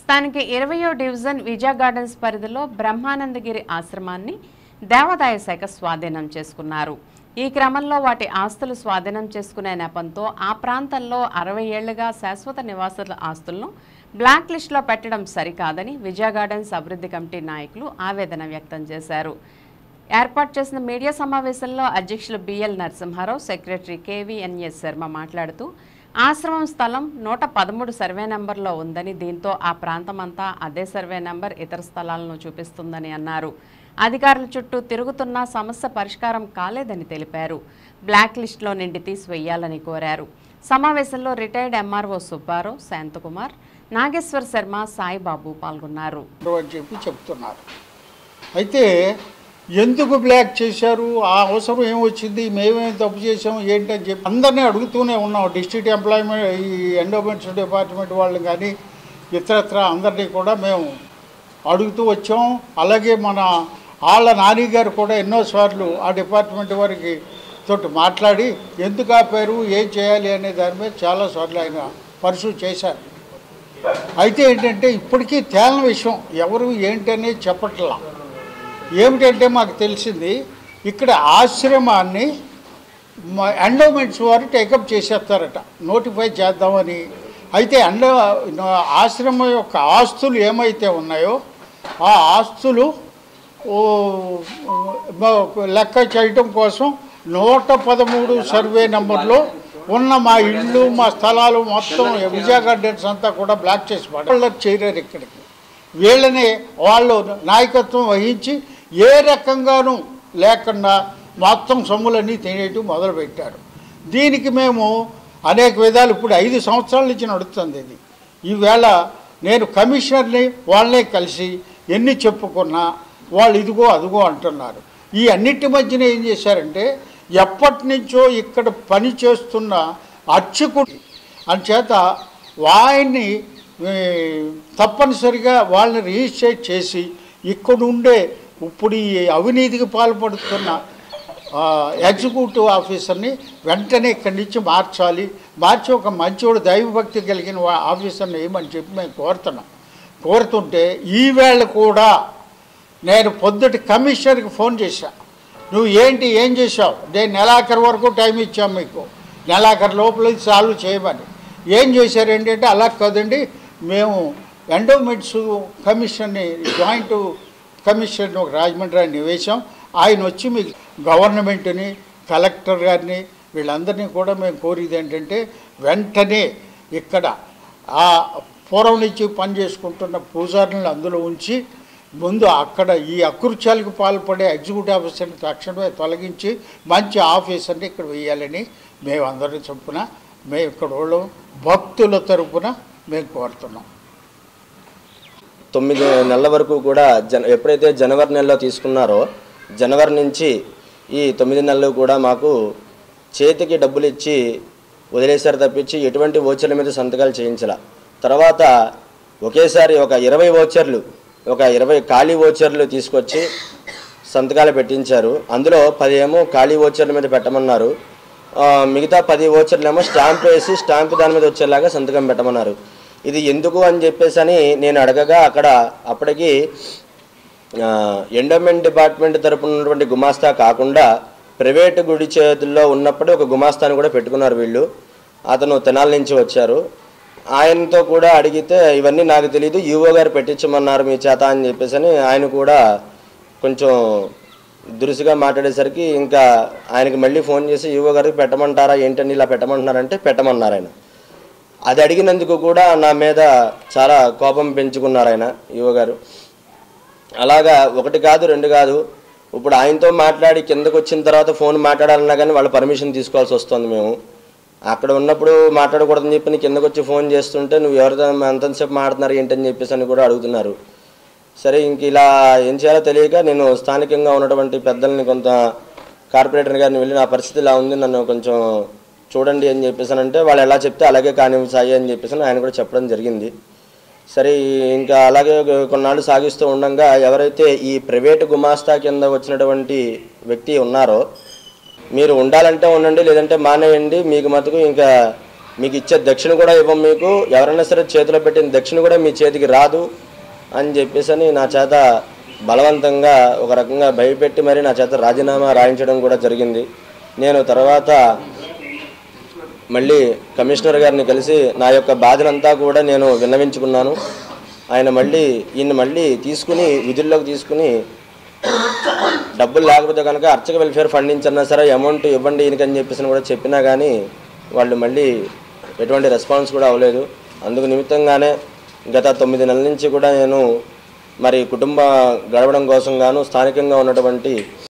స్థానిక 20వ డివిజన్ విజయ గార్డెన్స్ పరిధిలో బ్రహ్మానందగిరి ఆశ్రమాన్ని దేవాదాయ శాఖ స్వాధీనం చేసుకున్నారు. ఈ క్రమంలో వాటి ఆస్తులు స్వాధీనం చేసుకునే నెపంతో ఆ ప్రాంతంలో 60 ఏళ్లుగా శాశ్వత నివాసుల ఆస్తులను బ్లాక్ లిస్టులో పెట్టడం సరికాదని విజయ గార్డెన్స్ అభివృద్ధి కమిటీ నాయకులు ఆవేదన వ్యక్తం చేశారు. ఏర్పాటు చేసిన మీడియా సమావేశంలో అధ్యక్షులు BL Narasimha Rao, secretary KVNS Sharma మాట్లాడుతూ ఆశ్రమం స్థలం 113 సర్వే నెంబర్లో ఉందని, దీంతో ఆ ప్రాంతమంతా అదే సర్వే నెంబర్ ఇతర స్థలాలను చూపిస్తుందని అన్నారు. అధికారుల చుట్టూ తిరుగుతున్నా సమస్య పరిష్కారం కాలేదని తెలిపారు. బ్లాక్ లిస్టులో నుండి తీసివేయాలని కోరారు. సమావేశంలో రిటైర్డ్ ఎంఆర్ఓ సుబ్బారావు, శాంతకుమార్, నాగేశ్వర్ శర్మ, సాయిబాబు పాల్గొన్నారు. అయితే ఎందుకు బ్లాక్ చేశారు, ఆ అవసరం ఏమొచ్చింది, మేమేం తప్పు చేసాము ఏంటని చెప్పి అందరినీ అడుగుతూనే ఉన్నాం. డిస్ట్రిక్ట్ ఎంప్లాయ్మెంట్, ఈ ఎండోమెంట్స్ డిపార్ట్మెంట్ వాళ్ళు కానీ ఇతరత్ర అందరినీ కూడా మేము అడుగుతూ వచ్చాం. అలాగే మన వాళ్ళ నాని గారు కూడా ఎన్నోసార్లు ఆ డిపార్ట్మెంట్ వారికి తోటి మాట్లాడి ఎందుకు ఆపారు, ఏం చేయాలి అనే దాని మీద చాలాసార్లు ఆయన పర్సూ చేశారు. అయితే ఏంటంటే ఇప్పటికీ తేలిన విషయం ఎవరు ఏంటనేది చెప్పట్లా. ఏమిటంటే మాకు తెలిసింది ఇక్కడ ఆశ్రమాన్ని ఎండోమెంట్స్ వారు టేకప్ చేసేస్తారట, నోటిఫై చేద్దామని. అయితే ఆశ్రమం యొక్క ఆస్తులు ఏమైతే ఉన్నాయో ఆ ఆస్తులు లెక్క చేయటం కోసం 113 సర్వే నెంబర్లో ఉన్న మా ఇళ్ళు, మా స్థలాలు మొత్తం విజయ గార్డెన్స్ అంతా కూడా బ్లాక్ చేసి వాళ్ళు చేరారు. ఇక్కడికి వీళ్ళని వాళ్ళు నాయకత్వం వహించి ఏ రకంగానూ లేకుండా మొత్తం సొమ్ములన్నీ తినేయటం మొదలుపెట్టారు. దీనికి మేము అనేక విధాలు ఇప్పుడు 5 సంవత్సరాల నుంచి నడుస్తుంది ఇది. ఈవేళ నేను కమిషనర్ని వాళ్ళనే కలిసి ఎన్ని చెప్పుకున్నా వాళ్ళు ఇదిగో అదిగో అంటున్నారు. ఈ అన్నిటి మధ్యన ఏం చేశారంటే ఎప్పటి నుంచో ఇక్కడ పని చేస్తున్న అర్చకుడు అంచేత ఆయన్ని తప్పనిసరిగా వాళ్ళని రిజిస్ట్రేట్ చేసి ఇక్కడుండే ఇప్పుడు ఈ అవినీతికి పాల్పడుతున్న ఎగ్జిక్యూటివ్ ఆఫీసర్ని వెంటనే ఇక్కడి నుంచి మార్చి ఒక మంచోడు దైవభక్తి కలిగిన ఆఫీసర్ని వేయమని చెప్పి మేము కోరుతుంటే ఈవేళ కూడా నేను పొద్దుటి కమిషనర్కి ఫోన్ చేశాను. నువ్వు ఏం చేసావు, నేను నెలాఖరు వరకు టైం ఇచ్చాము మీకు, నెలాఖరు లోపల సాల్వ్ చేయమని. ఏం చేశారు ఏంటంటే అలా కాదండి, మేము ఎండోమెంట్స్ కమిషన్ని జాయింట్ కమిషన్ ఒక రాజమండ్రి వేశాం, ఆయన వచ్చి మీకు గవర్నమెంట్ని, కలెక్టర్ గారిని వీళ్ళందరినీ కూడా మేము కోరేది ఏంటంటే వెంటనే ఇక్కడ ఆ పూర్వం నుంచి పనిచేసుకుంటున్న పూజారులను అందులో ఉంచి ముందు అక్కడ ఈ అకృత్యాలకు పాల్పడే ఎగ్జిక్యూటివ్ ఆఫీసర్ని తక్షణమే తొలగించి మంచి ఆఫీసర్ని ఇక్కడ వేయాలని మేమందరం చొప్పున మేము ఇక్కడ వాళ్ళు భక్తుల తరపున మేము కోరుతున్నాం. 9 నెలల వరకు కూడా ఎప్పుడైతే జనవరి నెలలో తీసుకున్నారో జనవరి నుంచి ఈ 9 నెలలు కూడా మాకు చేతికి డబ్బులు ఇచ్చి వదిలేసారు తప్పించి ఎటువంటి ఓచర్ల మీద సంతకాలు చేయించాల. తర్వాత ఒకేసారి ఒక 20 ఓచర్లు, ఒక 20 ఖాళీ ఓచర్లు తీసుకొచ్చి సంతకాలు పెట్టించారు. అందులో 10 ఏమో ఖాళీ ఓచర్ల మీద పెట్టమన్నారు, మిగతా 10 ఓచర్లు ఏమో స్టాంప్ వేసి స్టాంప్ దాని మీద వచ్చేలాగా సంతకం పెట్టమన్నారు. ఇది ఎందుకు అని చెప్పేసి అని నేను అడగగా అప్పటికి ఎండోమెంట్ డిపార్ట్మెంట్ తరపున ఉన్నటువంటి గుమాస్తా కాకుండా ప్రైవేటు గుడి చేతుల్లో ఉన్నప్పుడు ఒక గుమాస్తాను కూడా పెట్టుకున్నారు వీళ్ళు. అతను తెనాల నుంచి వచ్చారు. ఆయనతో కూడా అడిగితే ఇవన్నీ నాకు తెలియదు, ఈవో గారు పెట్టించమన్నారు మీ చేత అని చెప్పేసి అని ఆయన కూడా కొంచెం దురుసుగా మాట్లాడేసరికి ఇంకా ఆయనకి మళ్ళీ ఫోన్ చేసి ఈవో గారికి పెట్టమంటారా ఏంటని ఇలా పెట్టమంటున్నారంటే పెట్టమన్నారు ఆయన. అది అడిగినందుకు కూడా నా మీద చాలా కోపం పెంచుకున్నారు ఆయన ఈవో గారు. అలాగా 1 కాదు 2 కాదు, ఇప్పుడు ఆయనతో మాట్లాడి కిందకు వచ్చిన తర్వాత ఫోన్ మాట్లాడాలన్నా కానీ వాళ్ళ పర్మిషన్ తీసుకోవాల్సి వస్తుంది. మేము అక్కడ ఉన్నప్పుడు మాట్లాడకూడదని చెప్పి కిందకు వచ్చి ఫోన్ చేస్తుంటే నువ్వు ఎవరితో ఎంతసేపు మాట్లాడుతున్నారు ఏంటని చెప్పేసి అని కూడా అడుగుతున్నారు. సరే ఇంక ఇలా ఏం చేయాలో తెలియక నేను స్థానికంగా ఉన్నటువంటి పెద్దల్ని, కొంత కార్పొరేటర్ గారిని వెళ్ళి నా పరిస్థితి ఇలా ఉంది, నన్ను కొంచెం చూడండి అని చెప్పేసానంటే వాళ్ళు ఎలా చెప్తే అలాగే కానీ సాయి అని చెప్పేసి ఆయన కూడా చెప్పడం జరిగింది. సరే ఇంకా అలాగే కొన్నాళ్ళు సాగిస్తూ ఉండగా ఎవరైతే ఈ ప్రైవేటు గుమాస్తా కింద వచ్చినటువంటి వ్యక్తి ఉన్నారో మీరు ఉండాలంటే ఉండండి, లేదంటే మానేయండి, మీకు మటుకు ఇంకా మీకు ఇచ్చే దక్షిణ కూడా ఇవ్వం, మీకు ఎవరైనా సరే చేతిలో పెట్టిన దక్షిణ కూడా మీ చేతికి రాదు అని చెప్పేసి నా చేత బలవంతంగా ఒక రకంగా భయపెట్టి మరి నా చేత రాజీనామా రాయించడం కూడా జరిగింది. నేను తర్వాత మళ్ళీ కమిషనర్ గారిని కలిసి నా యొక్క బాధనంతా కూడా నేను విన్నవించుకున్నాను. ఆయన ఈయన తీసుకుని విధుల్లోకి తీసుకుని డబ్బులు లేకపోతే కనుక అర్చక వెల్ఫేర్ ఫండ్ నుంచి అన్నా సరే అమౌంట్ ఇవ్వండి ఈయనకని చెప్పేసి కూడా చెప్పినా కానీ వాళ్ళు మళ్ళీ ఎటువంటి రెస్పాన్స్ కూడా అవ్వలేదు. అందుకు నిమిత్తంగానే గత 9 నెలల నుంచి కూడా నేను మరి కుటుంబ గడవడం కోసం గాను స్థానికంగా ఉన్నటువంటి